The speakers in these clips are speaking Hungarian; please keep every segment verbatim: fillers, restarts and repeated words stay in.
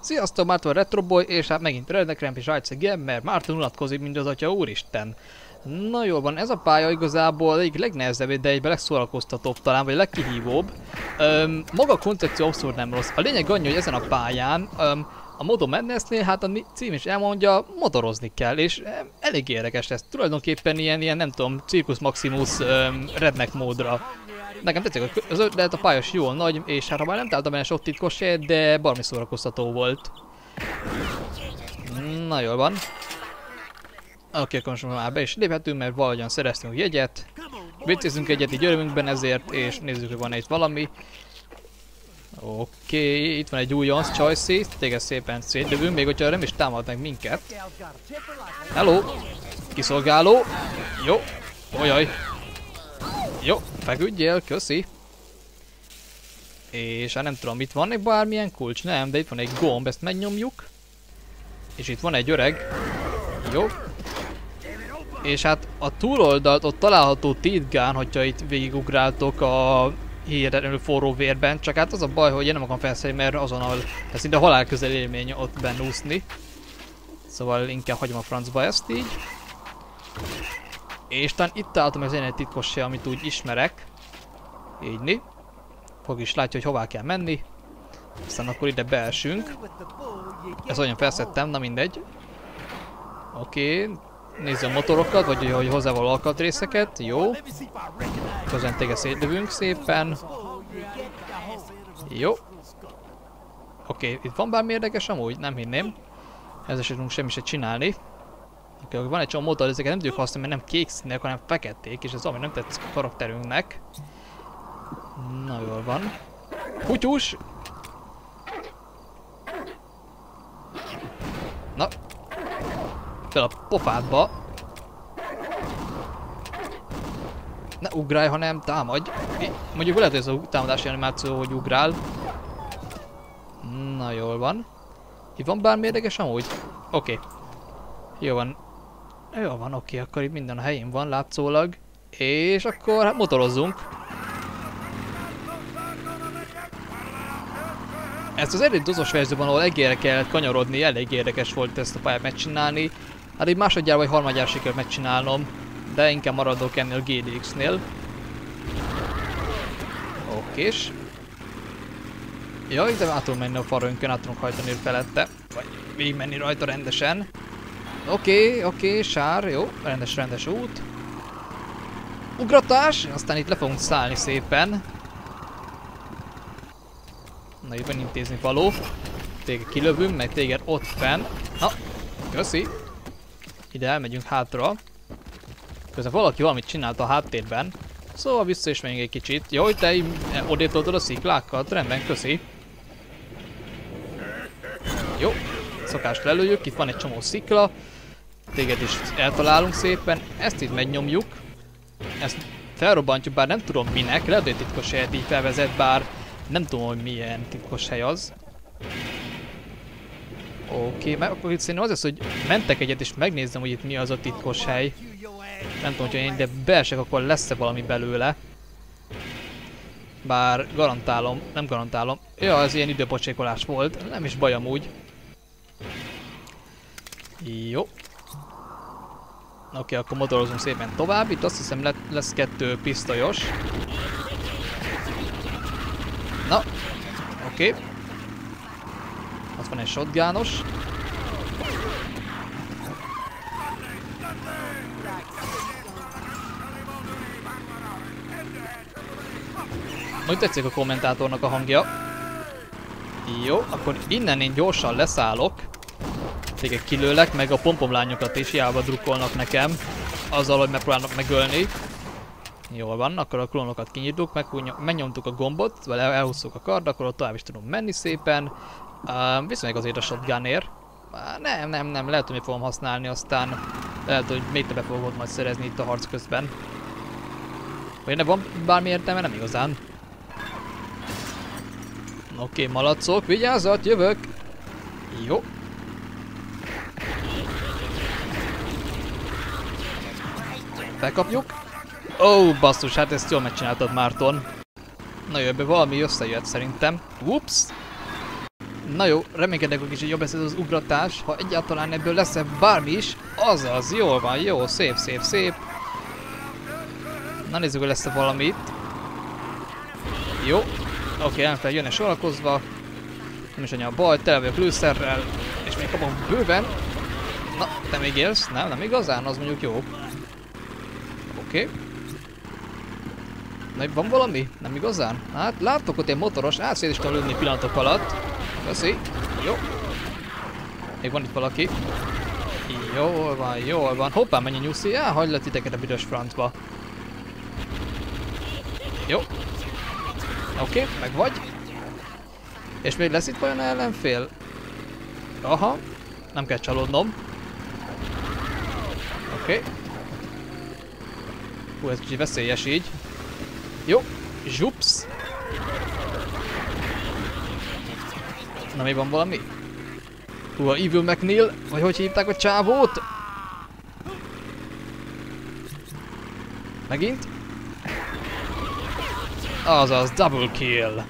Sziasztok, Márton Retroboy, és hát megint Redneck és Rights Again, mert Márton unatkozik, mint az atya úristen. Na jól van, ez a pálya igazából egyik legnehezebb, de egyben legszórakoztatóbb talán, vagy legkihívóbb. Öm, maga a koncepció abszolút nem rossz. A lényeg annyi, hogy ezen a pályán, öm, a Moto Madnessnél, hát a cím is elmondja, motorozni kell, és öm, elég érdekes lesz. Tulajdonképpen ilyen, ilyen nem tudom, Circus Maximus öm, Redneck módra. Nekem tetszik az ötlet, a pályás jól nagy, és hát ha már nem találtam benne sok titkos helyet, de baromi szórakoztató volt. Na jól van. Oké, akkor most már be is léphetünk, mert valahogyan szereztünk jegyet. Vécézünk egyet így örömünkben ezért, és nézzük, hogy van itt valami. Oké, itt van egy újonc, Choices, téged szépen szétlövünk, még hogyha nem is támad meg minket. Hello! Kiszolgáló! Jó! Ojaj! Jó, feküdjél, köszi. És hát nem tudom, itt van egy bármilyen kulcs? Nem, de itt van egy gomb, ezt megnyomjuk. És itt van egy öreg. Jó. És hát a túloldalt ott található titkán, hogyha itt végigugráltok a hihetetlenül forró vérben. Csak hát az a baj, hogy én nem akarom felszállni, mert azonnal ez szinte halál közel élmény ott benne úszni. Szóval inkább hagyom a francba ezt így. És talán itt találtam az egy titkos hely, amit úgy ismerek. Ígyni. Fog is látja, hogy hová kell menni. Aztán akkor ide beesünk. Ez olyan felszedtem, na mindegy. Oké. Okay. Nézzük a motorokat, vagy hogy hozzávaló alkatrészeket. Jó. Közben téged szétlövünk szépen. Jó. Oké, okay. Itt van bármi érdekes amúgy? Nem hinném. Ezzel sem tudunk semmi se csinálni. Oké, okay, van egy csomó motor, ezeket nem tudjuk használni, mert nem kék színek, hanem feketék, és ez ami nem tetszik a karakterünknek. Na jól van. Kutyus! Na. Fel a pofádba. Ne ugrálj, hanem támadj. Mondjuk lehet, hogy ez a támadási animáció, hogy ugrál. Na jól van. Itt van bármi érdekes amúgy? Oké. Okay. Jó van. Jó van, oké, akkor itt minden a helyén van látszólag. És akkor hát motorozzunk. Ezt az eredeti dozos verzióban, ahol egérre kellett kanyarodni, elég érdekes volt ezt a pályát megcsinálni. Hát így másodjára vagy harmadjára sikerült megcsinálnom, de inkább maradok ennél a G D X-nél. Okés. Ja, itt át tudunk menni a farönkön, át tudunk hajtani felette. Vagy végig menni rajta rendesen. Oké, okay, oké, okay, sár, jó, rendes, rendes út. Ugratás, aztán itt le fogunk szállni szépen. Na, itt van intézni való. Téged kilövünk, meg téged ott fenn. Na, köszi. Ide elmegyünk hátra. Közben valaki valamit csinált a háttérben. Szóval vissza is menjünk egy kicsit. Jó, hogy te odétoltad a sziklákat, rendben, köszi. Jó, szokást lelőjük, itt van egy csomó szikla. Téged is eltalálunk szépen, ezt itt megnyomjuk. Ezt felrobbantjuk, bár nem tudom minek, lehet, hogy titkos helyet így felvezet, bár nem tudom, hogy milyen titkos hely az. Oké, okay, mert akkor itt szerintem az lesz, hogy mentek egyet és megnézzem, hogy itt mi az a titkos hely. Nem tudom, hogyha én ide beesek, akkor lesz-e valami belőle. Bár garantálom, nem garantálom. Ja, ez ilyen időpocsékolás volt, nem is baj amúgy. Jó. Oké, okay, akkor motorozunk szépen tovább. Itt azt hiszem le lesz kettő pisztolyos. Na, oké. Okay. Ott van egy shotgunos. Úgy tetszik a kommentátornak a hangja. Jó, akkor innen én gyorsan leszállok. Téged kilőlek, meg a pompomlányokat is hiába drukkolnak nekem. Azzal, hogy megpróbálnak megölni. Jól van, akkor a klónokat kinyitjuk, meg, megnyomtuk a gombot, vagy elhúzzuk a kard, akkor ott tovább is tudunk menni szépen. Uh, viszont azért a shotgunért. Uh, nem, nem, nem, lehet, hogy mi fogom használni, aztán lehet, hogy még többet fogok majd szerezni itt a harc közben. Vagy ne van bármi értelme, nem igazán. Oké, okay, malacok, vigyázzat, jövök! Jó. Felkapjuk. Ó, oh, basszus, hát ezt jól megcsináltad, Márton. Na jó, ebbe valami összejött szerintem. Ups! Na jó, reménykedek, hogy kicsit jobb lesz ez az ugratás, ha egyáltalán ebből lesz-e bármi is, azaz, jól van, jó, szép, szép, szép. Na nézzük, hogy lesz-e valami itt. Jó, oké, okay, ellenfel jönne sorakozva. Nem is annyi a baj, tele vagyok lőszerrel, és még kapom bőven. Na, te még élsz? Nem, nem igazán, az mondjuk jó. Oké. Okay. Na, van valami? Nem igazán? Hát látok ott egy motoros, át szét is tudom lőni pillanatok alatt. Köszi. Jó. Még van itt valaki. Jól van, jól van. Hoppá, mennyi nyuszi. Á, hagyd le titeket a büdös francba. Jó. Oké, okay, meg vagy. És még lesz itt olyan ellenfél? Aha. Nem kell csalódnom. Oké. Okay. Hú, ez kicsit veszélyes így. Jó. Zsups. Na, még van valami? Hú, a Evil McNeil, vagy hogy hívták a csávót? Megint? Azaz, double kill.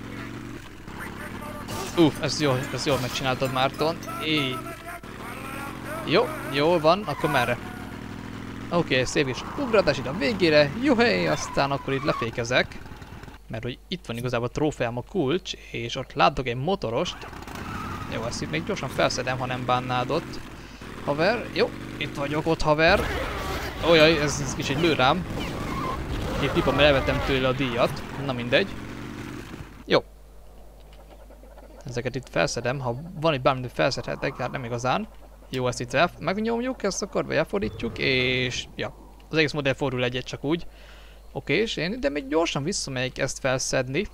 Uff, ezt jól, ezt jól megcsináltad, Márton. Éj. Jó, jól van, akkor merre? Oké, okay, szép is ugratás itt a végére. Juhé, aztán akkor itt lefékezek. Mert hogy itt van igazából a trófeám, a kulcs, és ott látok egy motorost. Jó, ezt itt még gyorsan felszedem, ha nem bánnád ott. Haver, jó, itt vagyok ott, haver. Ojjaj, ez, ez kicsit lő rám. Itt pipa, mert elvettem tőle a díjat. Na mindegy. Jó. Ezeket itt felszedem, ha van itt bármit felszedhetek, hát nem igazán. Jó, ezt itt el, megnyomjuk, ezt akkor elfordítjuk, és ja, az egész modell fordul egyet csak úgy. Oké, és én ide még gyorsan visszamegyek ezt felszedni.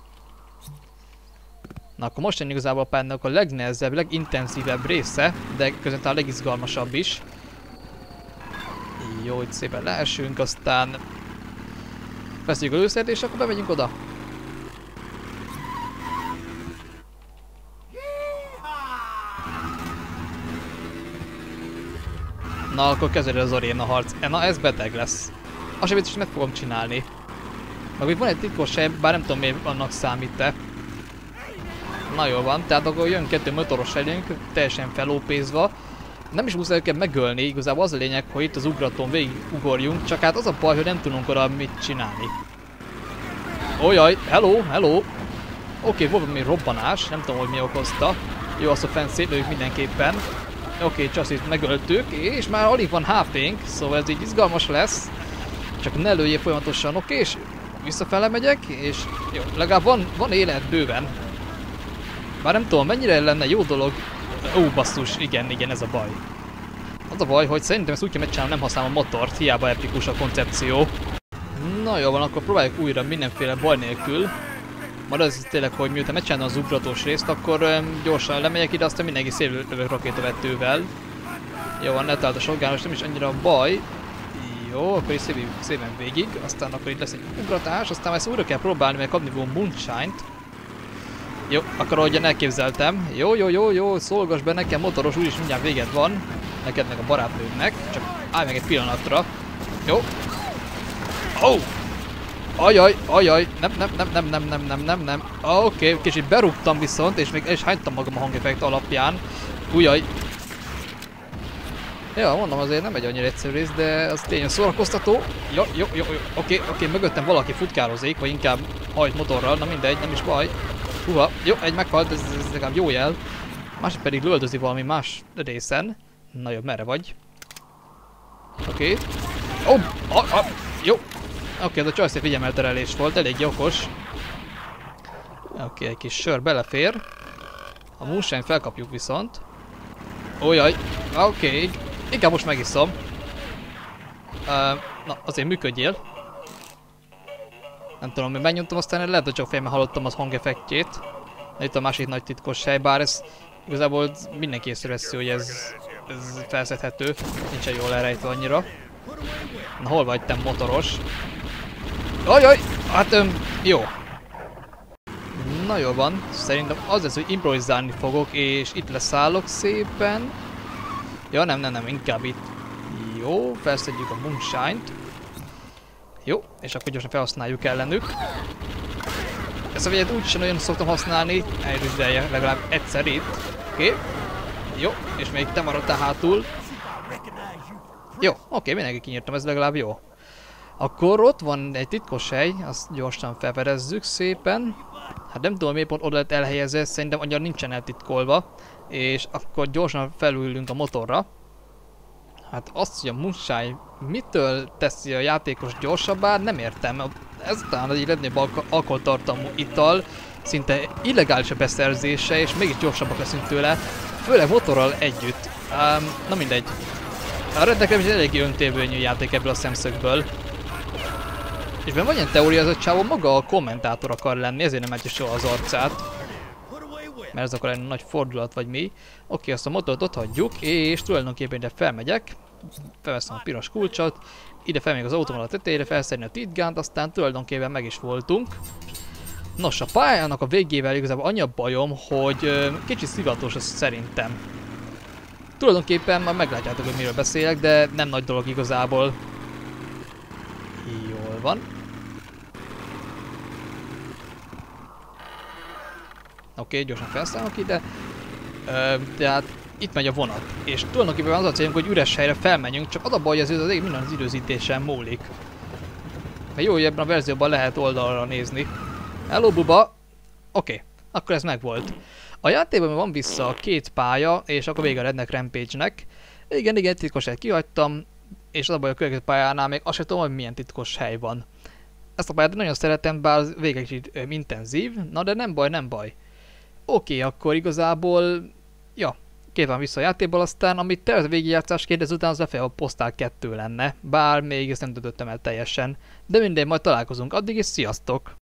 Na akkor most jön igazából a pályának a legnehezebb, legintenzívebb része, de között a legizgalmasabb is. Jó, itt szépen leesünk, aztán veszünk a lőszert, és akkor bemegyünk oda. Na, akkor kezdődik az aréna harc. Na, ez beteg lesz. Azt sem biztos, hogy meg fogom csinálni. Meg hogy van egy titkos hely, bár nem tudom, miért annak számít-e. Na jól van, tehát akkor jön kettő motoros elénk, teljesen felópézva. Nem is muszáj őket megölni, igazából az a lényeg, hogy itt az ugratón végig ugorjunk, csak hát az a baj, hogy nem tudunk oda mit csinálni. Ojjaj, hello, hello! Oké, okay, volt valami robbanás, nem tudom, hogy mi okozta. Jó, azt a fent szétlőjük mindenképpen. Oké, okay, Chassis-t megöltük, és már alig van há pénk, szóval ez így izgalmas lesz. Csak ne lőjél folyamatosan, oké, okay, és visszafele megyek, és jó, legalább van, van élet bőven. Bár nem tudom, mennyire lenne jó dolog. Ó, basszus, igen, igen, ez a baj. Az a baj, hogy szerintem ezt úgy kell megcsinálnom, nem használom a motort, hiába epikus a koncepció. Na jó van, akkor próbáljuk újra mindenféle baj nélkül. Majd az tényleg, hogy miután megcsinálom az ugratós részt, akkor um, gyorsan lemegyek ide, aztán mindenki szép lövök rakétavetővel. Jó van, eltalált a shotgunos, nem is annyira a baj. Jó, akkor is szépen, szépen végig, aztán akkor itt lesz egy ugratás, aztán ezt újra kell próbálni, mert kapni fogom Moonshine-t. Jó, akkor ahogyan elképzeltem. Jó, jó, jó, jó, szolgass be nekem, motoros, úgyis mindjárt véged van. Neked meg a barátnődnek, csak állj meg egy pillanatra. Jó. Ó! Oh! Ajaj, ajaj, nem, nem, nem, nem, nem, nem, nem, nem, nem. Oké, okay, kicsit berúgtam viszont, és még és hánytam magam a hangeffekt alapján. Ujjaj. Ja, mondom, azért nem egy annyira egyszerű rész, de az tényleg szórakoztató. Jó, jó, jó, jó. Oké, okay, oké, okay, mögöttem valaki futkározik, vagy inkább hajt motorral, na mindegy, nem is baj. Húha, jó, egy meghalt, ez, ez legalább jó jel. Másik pedig lövöldözi valami más részen. Na jó, merre vagy? Oké. Okay. Oh, ah, ah, jó. Oké, okay, ez a csajszép figyelmelterelés volt, elég okos. Oké, okay, egy kis sör belefér. A Moonshine felkapjuk viszont. Ójaj, oké, okay. Inkább most megiszom. Uh, na, azért működjél. Nem tudom, hogy megnyomtam, aztán lehet, hogy csak fejemben hallottam az hangeffektjét. Na, itt a másik nagy titkos hely, bár ez igazából mindenki észreveszi, hogy ez, ez felszedhető. Nincsen jól elrejtve annyira. Na, hol vagy te motoros? Ajaj, hát öm, jó. Na jó van, szerintem az lesz, hogy improvizálni fogok, és itt leszállok szépen. Ja, nem, nem, nem, inkább itt. Jó, felszedjük a Moonshine-t. Jó, és akkor gyorsan felhasználjuk ellenük. Ezt a vegyet úgyis nagyon szoktam használni, eljött ideje legalább egyszer itt. Oké. Okay. Jó, és még te maradtál hátul. Jó, oké, okay, mindenki kinyírtam, ez legalább jó. Akkor ott van egy titkos hely, azt gyorsan felfedezzük szépen. Hát nem tudom, miért pont oda lett elhelyezve, szerintem annyira nincsen eltitkolva. És akkor gyorsan felülünk a motorra. Hát azt, hogy a muszáj mitől teszi a játékos gyorsabbá, nem értem. Ez talán egy legnagyobb alko alkoholtartalmú ital, szinte illegális a beszerzése, és mégis gyorsabbak leszünk tőle, főleg motorral együtt. Um, na mindegy. A Red Dead Redemption egy eléggé öntévőnyű játék ebből a szemszögből. És ben van ilyen teória, az a csávó maga a kommentátor akar lenni, ezért nem adja soha az arcát. Mert ez akkor egy nagy fordulat vagy mi. Oké, azt a motort ott hagyjuk, és tulajdonképpen ide felmegyek. Felveszem a piros kulcsot, ide felmegyek az autóval a tetejére, felszerni a titgánt, aztán tulajdonképpen meg is voltunk. Nos, a pályának a végével igazából annyi a bajom, hogy ö, kicsit szivatos az szerintem. Tulajdonképpen már meglátjátok, hogy miről beszélek, de nem nagy dolog igazából. Jól van. Oké, okay, gyorsan felszállok ide. Ö, tehát itt megy a vonat. És tulajdonképpen az a célunk, hogy üres helyre felmenjünk, csak az a baj, hogy az azért minden az időzítésen múlik. Mert jó, hogy ebben a verzióban lehet oldalra nézni. Hello, buba! Oké, okay, akkor ez megvolt. A játékban van vissza a két pálya, és akkor vége a Red Dead Rampage-nek. Igen, igen, titkos helyet kihagytam, és az a baj, a következő pályánál még azt sem tudom, hogy milyen titkos hely van. Ezt a pályát nagyon szeretem, bár az végig kicsit intenzív, na de nem baj, nem baj. Oké, okay, akkor igazából, ja, két van vissza a játékból, aztán amit tervezett végigjátszásként, ezután az lefelé a Postal kettő lenne, bár még ezt nem döntöttem el teljesen. De mindegy, majd találkozunk addig, és sziasztok!